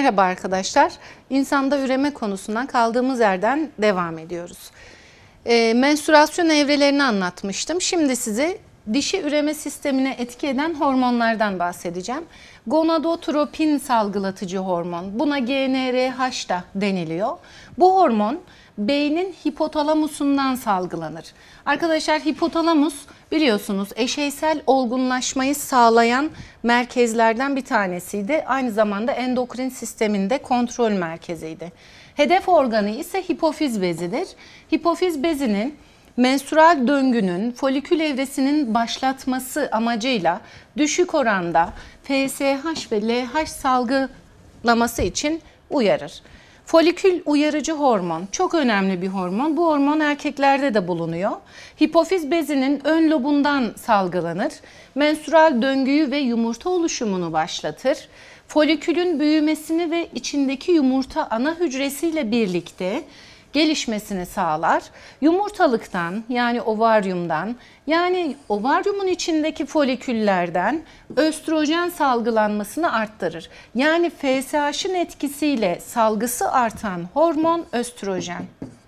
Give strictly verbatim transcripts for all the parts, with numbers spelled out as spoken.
Merhaba arkadaşlar. İnsanda üreme konusundan kaldığımız yerden devam ediyoruz. E, menstrüasyon evrelerini anlatmıştım. Şimdi size dişi üreme sistemine etki eden hormonlardan bahsedeceğim. Gonadotropin salgılatıcı hormon. Buna G N R H da deniliyor. Bu hormon beynin hipotalamusundan salgılanır. Arkadaşlar hipotalamus biliyorsunuz eşeysel olgunlaşmayı sağlayan merkezlerden bir tanesiydi. Aynı zamanda endokrin sisteminde kontrol merkeziydi. Hedef organı ise hipofiz bezidir. Hipofiz bezinin menstrüel döngünün folikül evresinin başlatması amacıyla düşük oranda F S H ve L H salgılaması için uyarır. Folikül uyarıcı hormon çok önemli bir hormon. Bu hormon erkeklerde de bulunuyor. Hipofiz bezinin ön lobundan salgılanır. Menstrüel döngüyü ve yumurta oluşumunu başlatır. Folikülün büyümesini ve içindeki yumurta ana hücresiyle birlikte gelişmesini sağlar. Yumurtalıktan yani ovaryumdan yani ovaryumun içindeki foliküllerden östrojen salgılanmasını arttırır. Yani F S H'ın etkisiyle salgısı artan hormon östrojen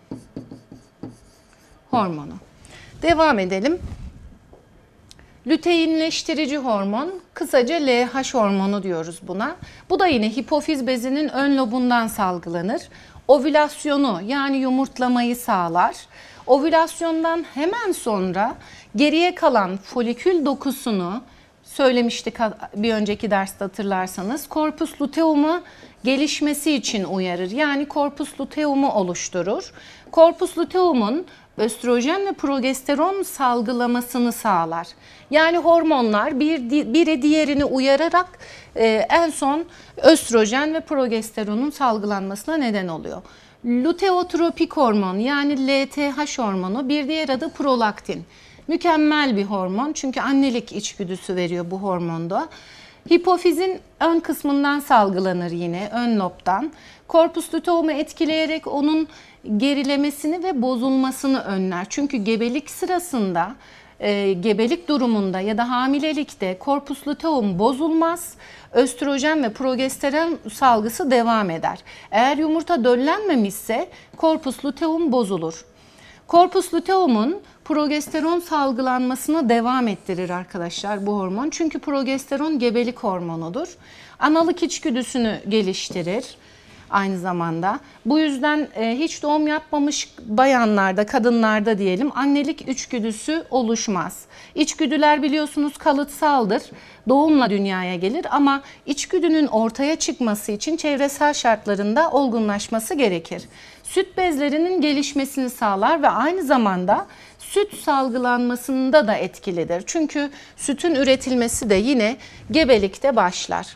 hormonu. Devam edelim. Lüteinleştirici hormon, kısaca L H hormonu diyoruz buna. Bu da yine hipofiz bezinin ön lobundan salgılanır. Ovülasyonu yani yumurtlamayı sağlar. Ovülasyondan hemen sonra geriye kalan folikül dokusunu söylemiştik bir önceki derste hatırlarsanız. Korpus luteumu gelişmesi için uyarır. Yani korpus luteumu oluşturur. Korpus luteumun östrojen ve progesteron salgılamasını sağlar. Yani hormonlar bir, biri diğerini uyararak e, en son östrojen ve progesteronun salgılanmasına neden oluyor. Luteotropik hormon yani L T H hormonu, bir diğer adı prolaktin. Mükemmel bir hormon çünkü annelik içgüdüsü veriyor bu hormonda. Hipofizin ön kısmından salgılanır yine, ön lobdan. Korpus luteumu etkileyerek onun gerilemesini ve bozulmasını önler. Çünkü gebelik sırasında, e, gebelik durumunda ya da hamilelikte korpus luteum bozulmaz. Östrojen ve progesteron salgısı devam eder. Eğer yumurta döllenmemişse korpus luteum bozulur. Korpus luteumun progesteron salgılanmasını devam ettirir arkadaşlar bu hormon. Çünkü progesteron gebelik hormonudur. Analık içgüdüsünü geliştirir aynı zamanda. Bu yüzden e, hiç doğum yapmamış bayanlarda, kadınlarda diyelim annelik içgüdüsü oluşmaz. İçgüdüler biliyorsunuz kalıtsaldır. Doğumla dünyaya gelir ama içgüdünün ortaya çıkması için çevresel şartlarında olgunlaşması gerekir. Süt bezlerinin gelişmesini sağlar ve aynı zamanda süt salgılanmasında da etkilidir. Çünkü sütün üretilmesi de yine gebelikte başlar.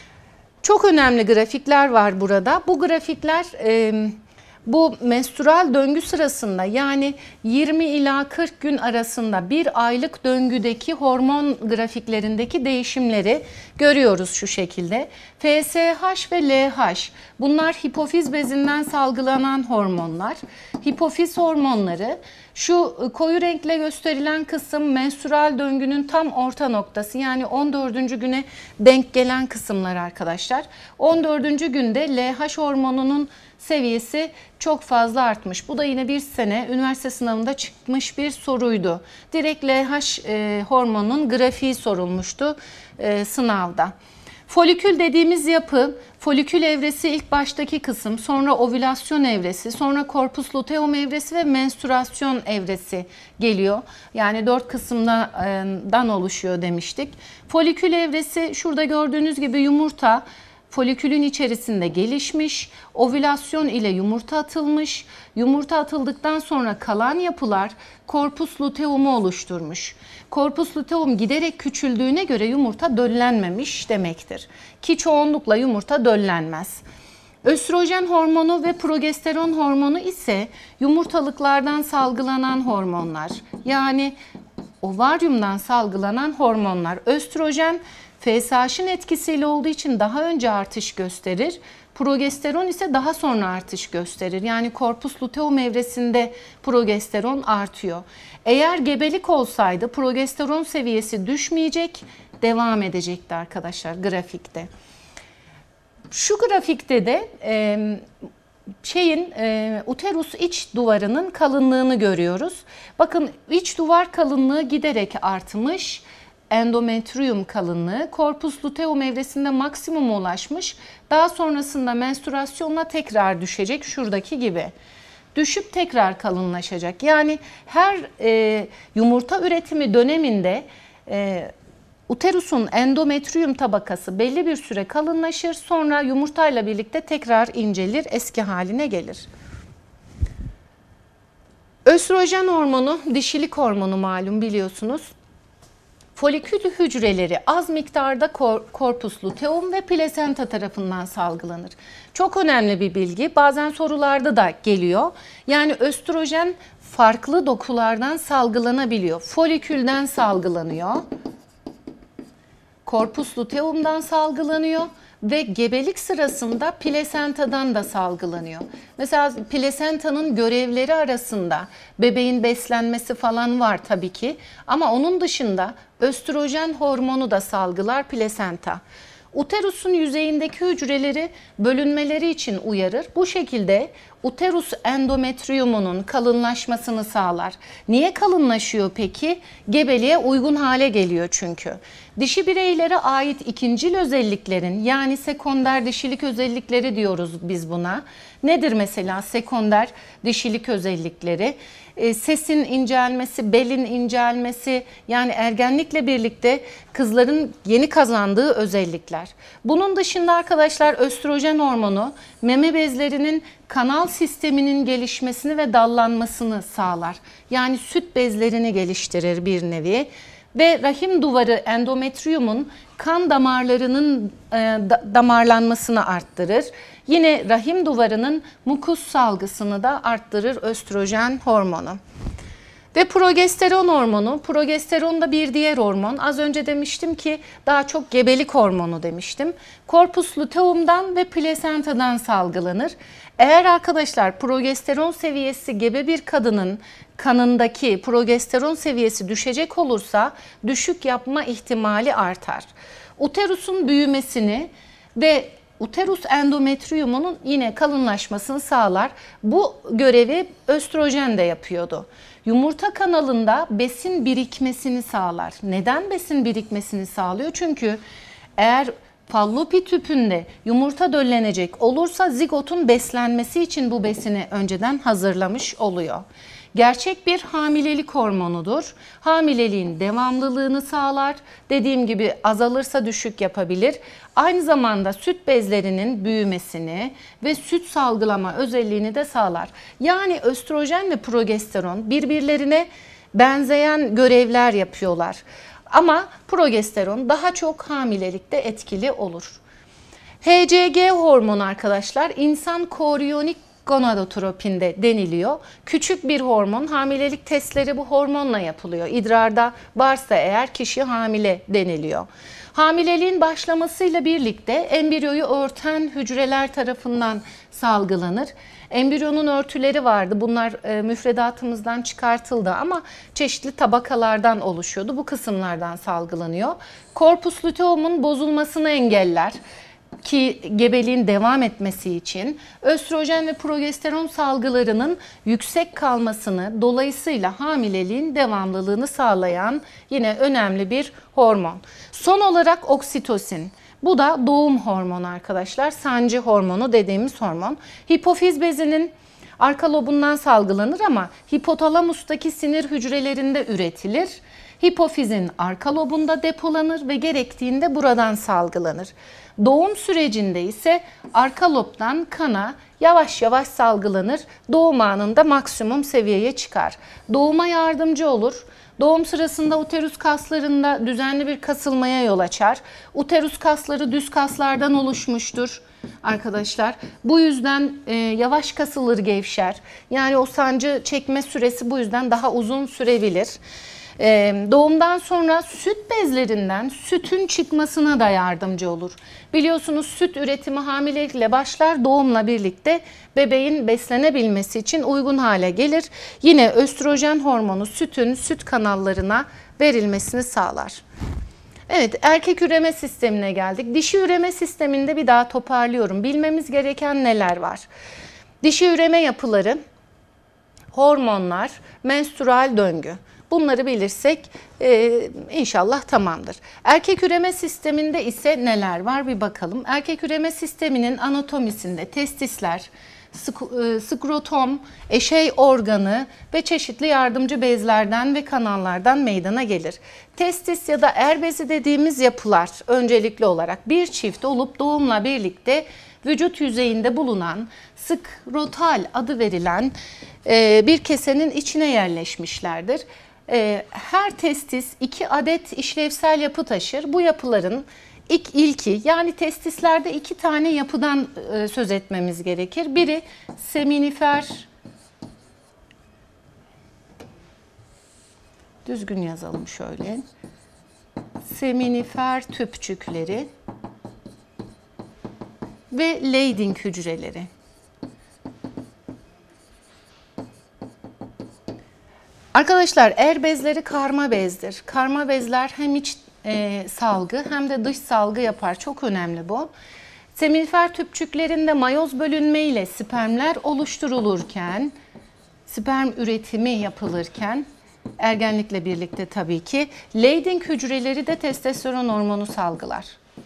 Çok önemli grafikler var burada. Bu grafikler e, bu menstrüel döngü sırasında yani yirmi ila kırk gün arasında bir aylık döngüdeki hormon grafiklerindeki değişimleri görüyoruz şu şekilde. F S H ve L H bunlar hipofiz bezinden salgılanan hormonlar. Hipofiz hormonları şu koyu renkle gösterilen kısım menstrüel döngünün tam orta noktası yani on dördüncü güne denk gelen kısımlar arkadaşlar. on dördüncü günde L H hormonunun seviyesi çok fazla artmış. Bu da yine bir sene üniversite sınavında çıkmış bir soruydu. Direkt L H e, hormonunun grafiği sorulmuştu e, sınavda. Folikül dediğimiz yapı, folikül evresi ilk baştaki kısım, sonra ovülasyon evresi, sonra korpus luteum evresi ve menstrüasyon evresi geliyor. Yani dört kısımdan oluşuyor demiştik. Folikül evresi şurada gördüğünüz gibi yumurta, folikülün içerisinde gelişmiş, ovülasyon ile yumurta atılmış, yumurta atıldıktan sonra kalan yapılar korpus luteumu oluşturmuş. Korpus luteum giderek küçüldüğüne göre yumurta döllenmemiş demektir. Ki çoğunlukla yumurta döllenmez. Östrojen hormonu ve progesteron hormonu ise yumurtalıklardan salgılanan hormonlar. Yani ovaryumdan salgılanan hormonlar. Östrojen F S H'ın etkisiyle olduğu için daha önce artış gösterir. Progesteron ise daha sonra artış gösterir. Yani korpus luteum evresinde progesteron artıyor. Eğer gebelik olsaydı progesteron seviyesi düşmeyecek, devam edecekti arkadaşlar grafikte. Şu grafikte de e, şeyin e, uterus iç duvarının kalınlığını görüyoruz. Bakın iç duvar kalınlığı giderek artmış. Endometrium kalınlığı corpus luteum evresinde maksimuma ulaşmış. Daha sonrasında menstruasyonla tekrar düşecek şuradaki gibi. Düşüp tekrar kalınlaşacak. Yani her e, yumurta üretimi döneminde e, uterusun endometrium tabakası belli bir süre kalınlaşır. Sonra yumurtayla birlikte tekrar incelir, eski haline gelir. Östrojen hormonu, dişilik hormonu malum biliyorsunuz. Folikül hücreleri az miktarda corpus luteum ve plasenta tarafından salgılanır. Çok önemli bir bilgi. Bazen sorularda da geliyor. Yani östrojen farklı dokulardan salgılanabiliyor. Folikülden salgılanıyor. Corpus luteum'dan salgılanıyor ve gebelik sırasında plasentadan da salgılanıyor. Mesela plasentanın görevleri arasında bebeğin beslenmesi falan var tabii ki ama onun dışında östrojen hormonu da salgılar plasenta. Uterusun yüzeyindeki hücreleri bölünmeleri için uyarır. Bu şekilde uterus endometriumunun kalınlaşmasını sağlar. Niye kalınlaşıyor peki? Gebeliğe uygun hale geliyor çünkü. Dişi bireylere ait ikincil özelliklerin yani sekonder dişilik özellikleri diyoruz biz buna. Nedir mesela sekonder dişilik özellikleri? E, sesin incelmesi, belin incelmesi yani ergenlikle birlikte kızların yeni kazandığı özellikler. Bunun dışında arkadaşlar östrojen hormonu meme bezlerinin kanal sisteminin gelişmesini ve dallanmasını sağlar. Yani süt bezlerini geliştirir bir nevi. Ve rahim duvarı endometriumun kan damarlarının e, da, damarlanmasını arttırır. Yine rahim duvarının mukus salgısını da arttırır östrojen hormonu. Ve progesteron hormonu, progesteron da bir diğer hormon. Az önce demiştim ki daha çok gebelik hormonu demiştim. Corpus luteum'dan ve plasentadan salgılanır. Eğer arkadaşlar progesteron seviyesi gebe bir kadının kanındaki progesteron seviyesi düşecek olursa düşük yapma ihtimali artar. Uterusun büyümesini ve uterus endometriumunun yine kalınlaşmasını sağlar. Bu görevi östrojen de yapıyordu. Yumurta kanalında besin birikmesini sağlar. Neden besin birikmesini sağlıyor? Çünkü eğer fallopi tüpünde yumurta döllenecek olursa zigotun beslenmesi için bu besini önceden hazırlamış oluyor. Gerçek bir hamilelik hormonudur. Hamileliğin devamlılığını sağlar. Dediğim gibi azalırsa düşük yapabilir. Aynı zamanda süt bezlerinin büyümesini ve süt salgılama özelliğini de sağlar. Yani östrojen ve progesteron birbirlerine benzeyen görevler yapıyorlar. Ama progesteron daha çok hamilelikte etkili olur. H C G hormonu arkadaşlar insan korionik gonadotropinde deniliyor. Küçük bir hormon, hamilelik testleri bu hormonla yapılıyor. İdrarda varsa eğer kişi hamile deniliyor. Hamileliğin başlamasıyla birlikte embriyoyu örten hücreler tarafından salgılanır. Embriyonun örtüleri vardı. Bunlar e, müfredatımızdan çıkartıldı ama çeşitli tabakalardan oluşuyordu. Bu kısımlardan salgılanıyor. Corpus luteum'un bozulmasını engeller ki gebeliğin devam etmesi için östrojen ve progesteron salgılarının yüksek kalmasını, dolayısıyla hamileliğin devamlılığını sağlayan yine önemli bir hormon. Son olarak oksitosin. Bu da doğum hormonu arkadaşlar. Sancı hormonu dediğimiz hormon. Hipofiz bezinin arka lobundan salgılanır ama hipotalamustaki sinir hücrelerinde üretilir. Hipofizin arka lobunda depolanır ve gerektiğinde buradan salgılanır. Doğum sürecinde ise arka lobdan kana yavaş yavaş salgılanır. Doğum anında maksimum seviyeye çıkar. Doğuma yardımcı olur. Doğum sırasında uterus kaslarında düzenli bir kasılmaya yol açar. Uterus kasları düz kaslardan oluşmuştur arkadaşlar. Bu yüzden e, yavaş kasılır, gevşer. Yani o sancı çekme süresi bu yüzden daha uzun sürebilir. Ee, doğumdan sonra süt bezlerinden sütün çıkmasına da yardımcı olur. Biliyorsunuz süt üretimi hamilelikle başlar, doğumla birlikte bebeğin beslenebilmesi için uygun hale gelir. Yine östrojen hormonu sütün süt kanallarına verilmesini sağlar. Evet, erkek üreme sistemine geldik. Dişi üreme sisteminde bir daha toparlıyorum. Bilmemiz gereken neler var? Dişi üreme yapıları, hormonlar, menstrual döngü. Bunları bilirsek e, inşallah tamamdır. Erkek üreme sisteminde ise neler var bir bakalım. Erkek üreme sisteminin anatomisinde testisler, skrotom, eşey organı ve çeşitli yardımcı bezlerden ve kanallardan meydana gelir. Testis ya da er bezi dediğimiz yapılar öncelikli olarak bir çift olup doğumla birlikte vücut yüzeyinde bulunan skrotal adı verilen e, bir kesenin içine yerleşmişlerdir. E, her testis iki adet işlevsel yapı taşır. Bu yapıların İlk ilki yani testislerde iki tane yapıdan e, söz etmemiz gerekir. Biri seminifer, düzgün yazalım şöyle, seminifer tüpçükleri ve Leydig hücreleri. Arkadaşlar er bezleri karma bezdir. Karma bezler hem iç E, salgı hem de dış salgı yapar. Çok önemli bu. Seminifer tüpçüklerinde mayoz bölünme ile spermler oluşturulurken, sperm üretimi yapılırken, ergenlikle birlikte tabii ki Leydig hücreleri de testosteron hormonu salgılar.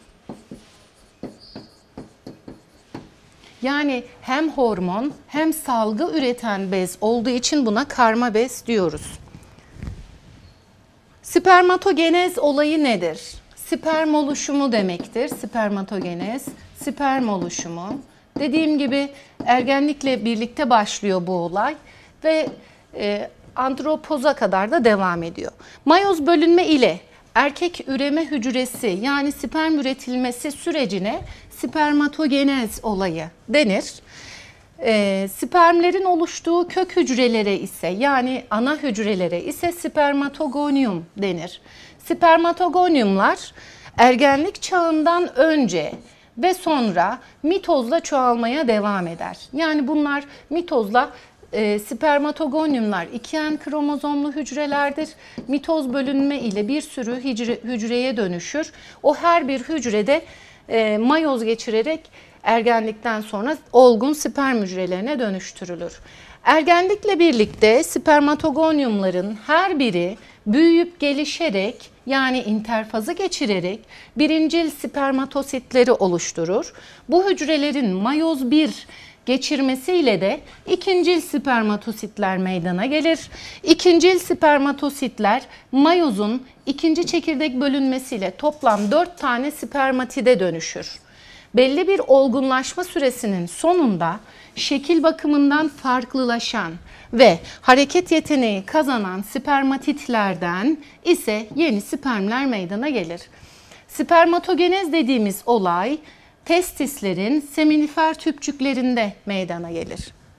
Yani hem hormon hem salgı üreten bez olduğu için buna karma bez diyoruz. Spermatogenez olayı nedir? Sperm oluşumu demektir. Spermatogenez, sperm oluşumu. Dediğim gibi ergenlikle birlikte başlıyor bu olay ve e, andropoza kadar da devam ediyor. Mayoz bölünme ile erkek üreme hücresi yani sperm üretilmesi sürecine spermatogenez olayı denir. E, spermlerin oluştuğu kök hücrelere ise yani ana hücrelere ise spermatogonium denir. Spermatogoniumlar ergenlik çağından önce ve sonra mitozla çoğalmaya devam eder. Yani bunlar mitozla e, spermatogoniumlar iki en kromozomlu hücrelerdir. Mitoz bölünme ile bir sürü hücre, hücreye dönüşür. O her bir hücrede e, mayoz geçirerek ergenlikten sonra olgun sperm hücrelerine dönüştürülür. Ergenlikle birlikte spermatogoniumların her biri büyüyüp gelişerek yani interfazı geçirerek birincil spermatositleri oluşturur. Bu hücrelerin mayoz bir geçirmesiyle de ikincil spermatositler meydana gelir. İkincil spermatositler mayozun ikinci çekirdek bölünmesiyle toplam dört tane spermatide dönüşür. Belli bir olgunlaşma süresinin sonunda şekil bakımından farklılaşan ve hareket yeteneği kazanan spermatitlerden ise yeni spermler meydana gelir. Spermatogenez dediğimiz olay testislerin seminifer tüpçüklerinde meydana gelir.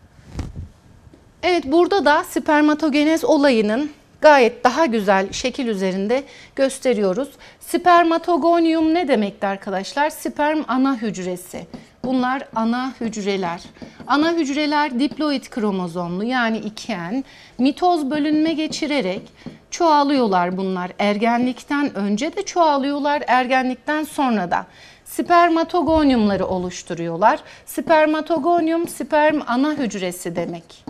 Evet, burada da spermatogenez olayının gayet daha güzel şekil üzerinde gösteriyoruz. Spermatogonium ne demekti arkadaşlar? Sperm ana hücresi. Bunlar ana hücreler. Ana hücreler diploid kromozomlu yani iki en. Mitoz bölünme geçirerek çoğalıyorlar bunlar. Ergenlikten önce de çoğalıyorlar, ergenlikten sonra da. Spermatogoniumları oluşturuyorlar. Spermatogonium sperm ana hücresi demek.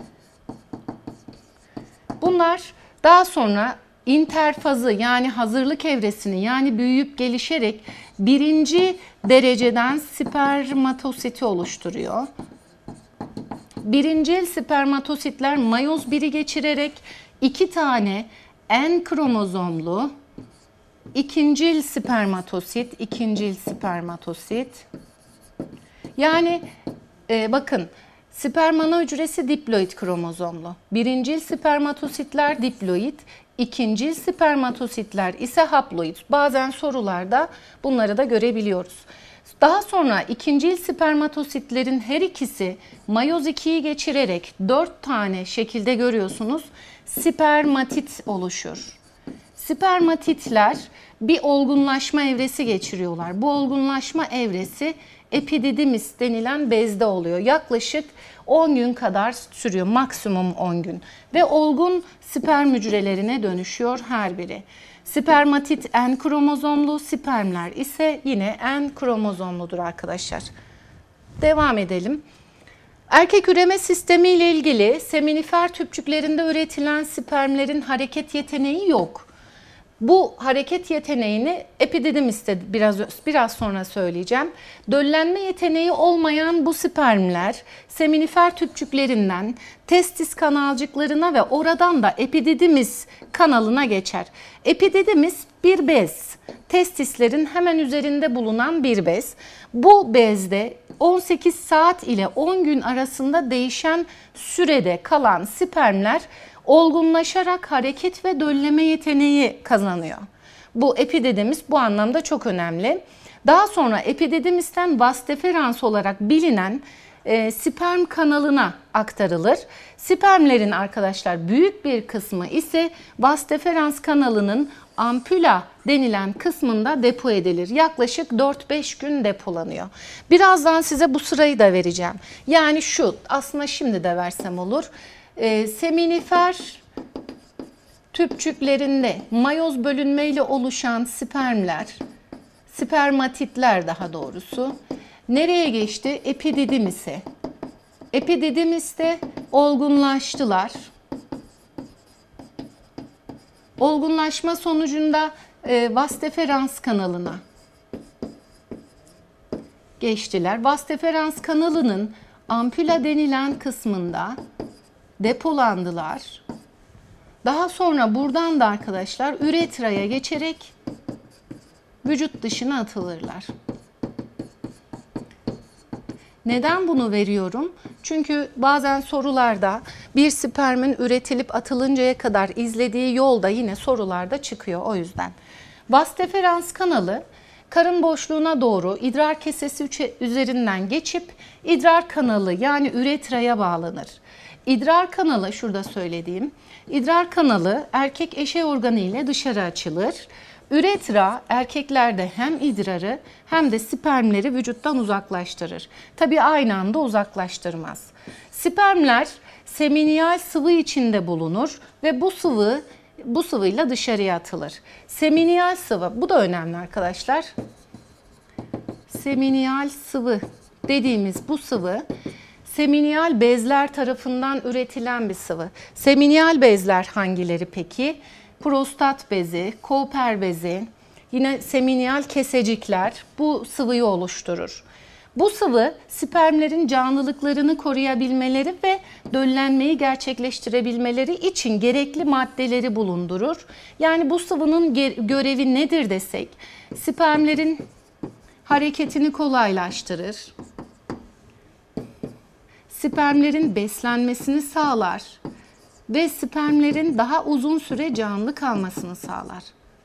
Bunlar daha sonra interfazı yani hazırlık evresini yani büyüyüp gelişerek birinci dereceden spermatositi oluşturuyor. Birincil spermatositler mayoz biri geçirerek iki tane en kromozomlu ikincil spermatosit, ikincil spermatosit. Yani e, bakın sperm ana hücresi diploid kromozomlu. Birincil spermatositler diploid, ikincil spermatositler ise haploid. Bazen sorularda bunları da görebiliyoruz. Daha sonra ikincil spermatositlerin her ikisi mayoz ikiyi geçirerek dört tane şekilde görüyorsunuz spermatit oluşur. Spermatitler bir olgunlaşma evresi geçiriyorlar. Bu olgunlaşma evresi epididymis denilen bezde oluyor. Yaklaşık on gün kadar sürüyor. Maksimum on gün. Ve olgun sperm hücrelerine dönüşüyor her biri. Spermatit N kromozomlu, spermler ise yine N kromozomludur arkadaşlar. Devam edelim. Erkek üreme sistemi ile ilgili seminifer tüpçüklerinde üretilen spermlerin hareket yeteneği yok. Bu hareket yeteneğini epididimiste biraz biraz sonra söyleyeceğim. Döllenme yeteneği olmayan bu spermler seminifer tüpçüklerinden testis kanalcıklarına ve oradan da epididimis kanalına geçer. Epididimis bir bez. Testislerin hemen üzerinde bulunan bir bez. Bu bezde on sekiz saat ile on gün arasında değişen sürede kalan spermler olgunlaşarak hareket ve dölleme yeteneği kazanıyor. Bu epididimis bu anlamda çok önemli. Daha sonra epididimisten vas deferans olarak bilinen e, sperm kanalına aktarılır. Spermlerin arkadaşlar büyük bir kısmı ise vas deferans kanalının ampula denilen kısmında depo edilir. Yaklaşık dört beş gün depolanıyor. Birazdan size bu sırayı da vereceğim. Yani şu, aslında şimdi de versem olur. E, seminifer tüpçüklerinde mayoz bölünmeyle oluşan spermler, spermatitler daha doğrusu, nereye geçti? Epididimis'e. Epididimiste olgunlaştılar. Olgunlaşma sonucunda e, vas deferans kanalına geçtiler. Vas deferans kanalının ampula denilen kısmında depolandılar. Daha sonra buradan da arkadaşlar üretraya geçerek vücut dışına atılırlar. Neden bunu veriyorum? Çünkü bazen sorularda bir spermin üretilip atılıncaya kadar izlediği yolda yine sorularda çıkıyor o yüzden. Vas deferans kanalı karın boşluğuna doğru idrar kesesi üzerinden geçip idrar kanalı yani üretraya bağlanır. İdrar kanalı şurada söylediğim idrar kanalı erkek eşey organı ile dışarı açılır. Üretra erkeklerde hem idrarı hem de spermleri vücuttan uzaklaştırır. Tabii aynı anda uzaklaştırmaz. Spermler seminiyal sıvı içinde bulunur ve bu sıvı bu sıvıyla dışarıya atılır. Seminiyal sıvı bu da önemli arkadaşlar. Seminiyal sıvı dediğimiz bu sıvı seminiyal bezler tarafından üretilen bir sıvı. Seminiyal bezler hangileri peki? Prostat bezi, Cooper bezi, yine seminiyal kesecikler bu sıvıyı oluşturur. Bu sıvı spermlerin canlılıklarını koruyabilmeleri ve döllenmeyi gerçekleştirebilmeleri için gerekli maddeleri bulundurur. Yani bu sıvının görevi nedir desek, spermlerin hareketini kolaylaştırır, spermlerin beslenmesini sağlar ve spermlerin daha uzun süre canlı kalmasını sağlar.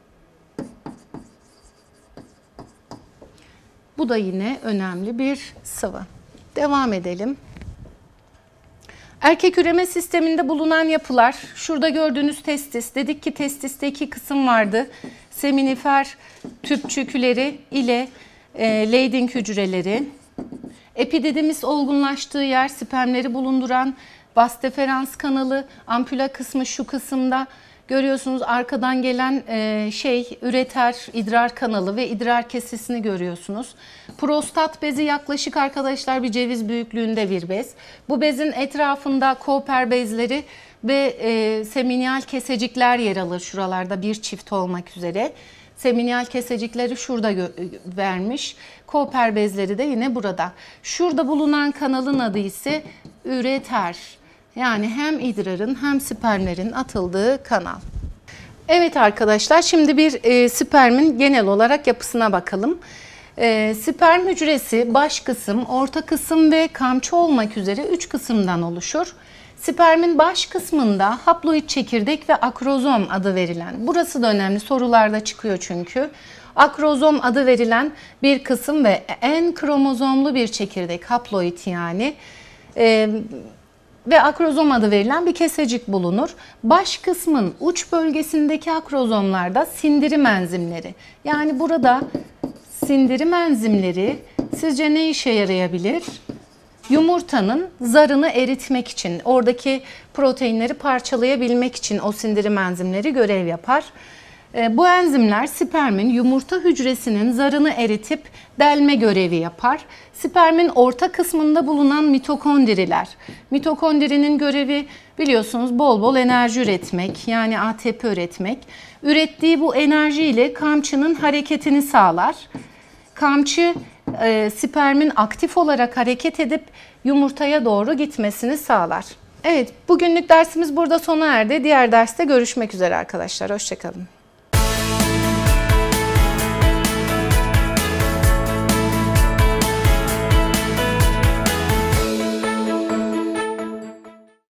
Bu da yine önemli bir sıvı. Devam edelim. Erkek üreme sisteminde bulunan yapılar, şurada gördüğünüz testis, dedik ki testiste iki kısım vardı. Seminifer tüpçükleri ile e, Leydig hücreleri. Epididimis olgunlaştığı yer, spermleri bulunduran vas deferans kanalı, ampula kısmı şu kısımda. Görüyorsunuz arkadan gelen e, şey üreter, idrar kanalı ve idrar kesesini görüyorsunuz. Prostat bezi yaklaşık arkadaşlar bir ceviz büyüklüğünde bir bez. Bu bezin etrafında Cooper bezleri ve e, seminiyal kesecikler yer alır şuralarda bir çift olmak üzere. Seminiyal kesecikleri şurada vermiş. Cooper bezleri de yine burada. Şurada bulunan kanalın adı ise üreter. Yani hem idrarın hem spermlerin atıldığı kanal. Evet arkadaşlar, şimdi bir e, spermin genel olarak yapısına bakalım. E, sperm hücresi baş kısım, orta kısım ve kamçı olmak üzere üç kısımdan oluşur. Spermin baş kısmında haploid çekirdek ve akrozom adı verilen, burası da önemli sorularda çıkıyor çünkü. Akrozom adı verilen bir kısım ve N kromozomlu bir çekirdek, haploid yani. E, ve akrozom adı verilen bir kesecik bulunur. Baş kısmın uç bölgesindeki akrozomlarda sindirim enzimleri. Yani burada sindirim enzimleri sizce ne işe yarayabilir? Yumurtanın zarını eritmek için, oradaki proteinleri parçalayabilmek için o sindirim enzimleri görev yapar. E, bu enzimler spermin yumurta hücresinin zarını eritip delme görevi yapar. Spermin orta kısmında bulunan mitokondriler. Mitokondrinin görevi biliyorsunuz bol bol enerji üretmek, yani A T P üretmek. Ürettiği bu enerji ile kamçının hareketini sağlar. Kamçı e, spermin aktif olarak hareket edip yumurtaya doğru gitmesini sağlar. Evet, bugünlük dersimiz burada sona erdi. Diğer derste görüşmek üzere arkadaşlar. Hoşça kalın.